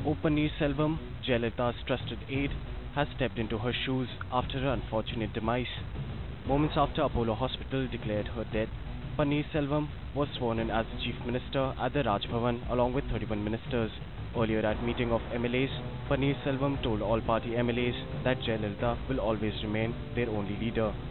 O. Paneerselvam, Jayalalitha's trusted aide, has stepped into her shoes after her unfortunate demise. Moments after Apollo Hospital declared her death, Paneerselvam was sworn in as the Chief Minister at the Raj Bhavan along with 31 ministers. Earlier at meeting of MLAs, Paneerselvam told all party MLAs that Jayalalitha will always remain their only leader.